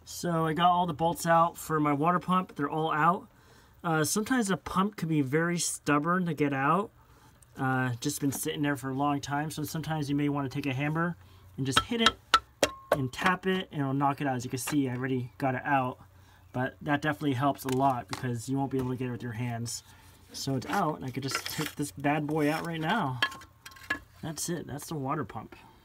So I got all the bolts out for my water pump. They're all out. Sometimes a pump can be very stubborn to get out. Just been sitting there for a long time. So sometimes you may want to take a hammer and just hit it and tap it and it'll knock it out. As you can see, I already got it out. But that definitely helps a lot because you won't be able to get it with your hands. So it's out and I could just take this bad boy out right now. That's it. That's the water pump.